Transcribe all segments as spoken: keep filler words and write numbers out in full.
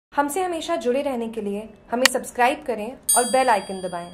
हमसे हमेशा जुड़े रहने के लिए हमें सब्सक्राइब करें और बेल आइकन दबाएं।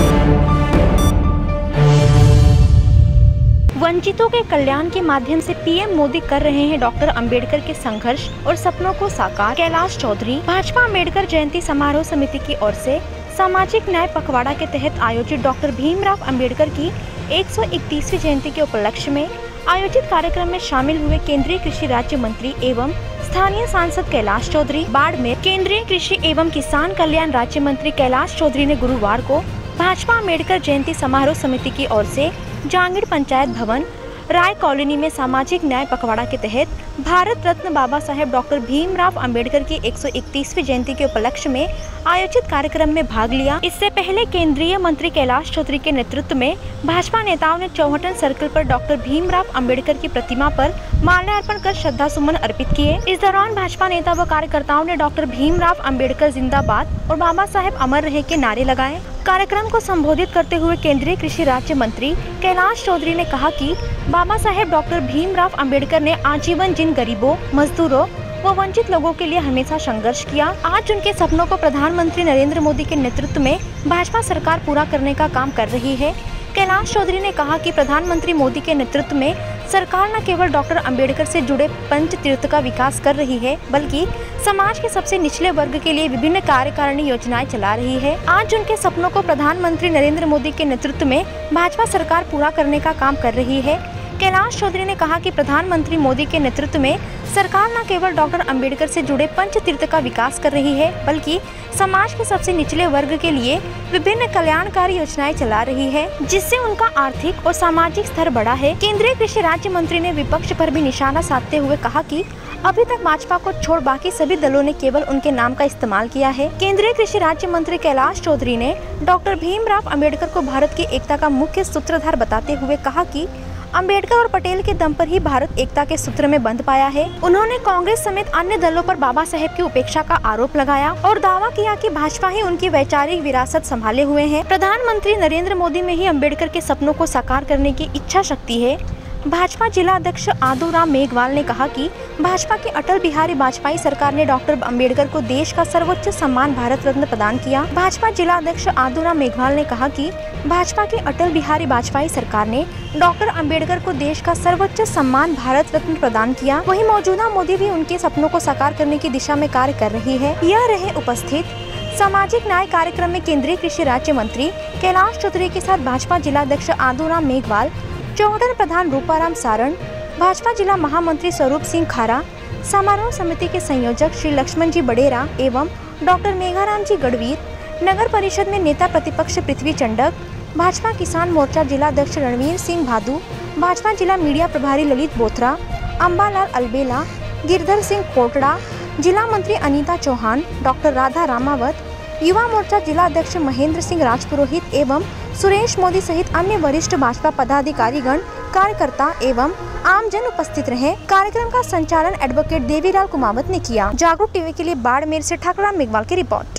वंचितों के कल्याण के माध्यम से पीएम मोदी कर रहे हैं डॉक्टर अंबेडकर के संघर्ष और सपनों को साकार। कैलाश चौधरी। भाजपा अंबेडकर जयंती समारोह समिति की ओर से सामाजिक न्याय पखवाड़ा के तहत आयोजित डॉक्टर भीमराव अंबेडकर की एक सौ इकतीसवीं जयंती के उपलक्ष्य में आयोजित कार्यक्रम में शामिल हुए केंद्रीय कृषि राज्य मंत्री एवं स्थानीय सांसद कैलाश चौधरी। बाड़मेर। केंद्रीय कृषि एवं किसान कल्याण राज्य मंत्री कैलाश चौधरी ने गुरुवार को भाजपा अंबेडकर जयंती समारोह समिति की ओर से जांगीड़ पंचायत भवन राय कॉलोनी में सामाजिक न्याय पखवाड़ा के तहत भारत रत्न बाबा साहेब डॉक्टर भीमराव अंबेडकर की एक सौ इकतीसवीं जयंती के उपलक्ष्य में आयोजित कार्यक्रम में भाग लिया। इससे पहले केंद्रीय मंत्री कैलाश चौधरी के नेतृत्व में भाजपा नेताओं ने चौहटन सर्कल पर डॉक्टर भीमराव अंबेडकर की प्रतिमा पर माल्यार्पण कर श्रद्धा सुमन अर्पित किए। इस दौरान भाजपा नेता व कार्यकर्ताओं ने डॉक्टर भीमराव अंबेडकर जिंदाबाद और बाबा साहेब अमर रहे के नारे लगाए। कार्यक्रम को संबोधित करते हुए केंद्रीय कृषि राज्य मंत्री कैलाश चौधरी ने कहा कि बाबा साहेब डॉक्टर भीमराव अंबेडकर ने आजीवन जिन गरीबों, मजदूरों व वंचित लोगों के लिए हमेशा संघर्ष किया, आज उनके सपनों को प्रधानमंत्री नरेंद्र मोदी के नेतृत्व में भाजपा सरकार पूरा करने का काम कर रही है। कैलाश चौधरी ने कहा कि प्रधानमंत्री मोदी के नेतृत्व में सरकार न केवल डॉक्टर अंबेडकर से जुड़े पंच तीर्थ का विकास कर रही है, बल्कि समाज के सबसे निचले वर्ग के लिए विभिन्न कार्यकारिणी योजनाएं चला रही है। आज उनके सपनों को प्रधानमंत्री नरेंद्र मोदी के नेतृत्व में भाजपा सरकार पूरा करने का काम कर रही है। कैलाश चौधरी ने कहा कि प्रधानमंत्री मोदी के नेतृत्व में सरकार न केवल डॉक्टर अंबेडकर से जुड़े पंच तीर्थ का विकास कर रही है, बल्कि समाज के सबसे निचले वर्ग के लिए विभिन्न कल्याणकारी योजनाएं चला रही है, जिससे उनका आर्थिक और सामाजिक स्तर बढ़ा है। केंद्रीय कृषि राज्य मंत्री ने विपक्ष पर भी निशाना साधते हुए कहा कि अभी तक भाजपा को छोड़ बाकी सभी दलों ने केवल उनके नाम का इस्तेमाल किया है। केंद्रीय कृषि राज्य मंत्री कैलाश चौधरी ने डॉक्टर भीमराव अंबेडकर को भारत की एकता का मुख्य सूत्रधार बताते हुए कहा कि अंबेडकर और पटेल के दम पर ही भारत एकता के सूत्र में बंध पाया है। उन्होंने कांग्रेस समेत अन्य दलों पर बाबा साहेब की उपेक्षा का आरोप लगाया और दावा किया कि भाजपा ही उनकी वैचारिक विरासत संभाले हुए है। प्रधानमंत्री नरेंद्र मोदी में ही अंबेडकर के सपनों को साकार करने की इच्छा शक्ति है। भाजपा जिला अध्यक्ष आदूराम मेघवाल ने कहा कि भाजपा की अटल बिहारी वाजपेयी सरकार ने डॉक्टर अंबेडकर को देश का सर्वोच्च सम्मान भारत रत्न प्रदान किया। भाजपा जिला अध्यक्ष आदूराम मेघवाल ने कहा कि भाजपा की अटल बिहारी वाजपेयी सरकार ने डॉक्टर अंबेडकर को देश का सर्वोच्च सम्मान भारत रत्न प्रदान किया। वहीं मौजूदा मोदी भी उनके सपनों को साकार करने की दिशा में कार्य कर रही है। यह रहे उपस्थित सामाजिक न्याय कार्यक्रम में केंद्रीय कृषि राज्य मंत्री कैलाश चौधरी के साथ भाजपा जिला अध्यक्ष आदूराम मेघवाल, चौहटन प्रधान रूपाराम सारण, भाजपा जिला महामंत्री स्वरूप सिंह खारा, समारोह समिति के संयोजक श्री लक्ष्मण जी बडेरा एवं डॉक्टर मेघाराम जी गढ़वीर, नगर परिषद में नेता प्रतिपक्ष पृथ्वी चंडक, भाजपा किसान मोर्चा जिला अध्यक्ष रणवीर सिंह भादू, भाजपा जिला मीडिया प्रभारी ललित बोथरा, अम्बालाल अलबेला, गिरधर सिंह कोटड़ा, जिला मंत्री अनीता चौहान, डॉक्टर राधा रामावत, युवा मोर्चा जिला अध्यक्ष महेंद्र सिंह राजपुरोहित एवं सुरेश मोदी सहित अन्य वरिष्ठ भाजपा पदाधिकारीगण, कार्यकर्ता एवं आमजन उपस्थित रहे। कार्यक्रम का संचालन एडवोकेट देवीलाल कुमावत ने किया। जागरूक टीवी के लिए बाड़मेर से ठाकराम मेघवाल की रिपोर्ट।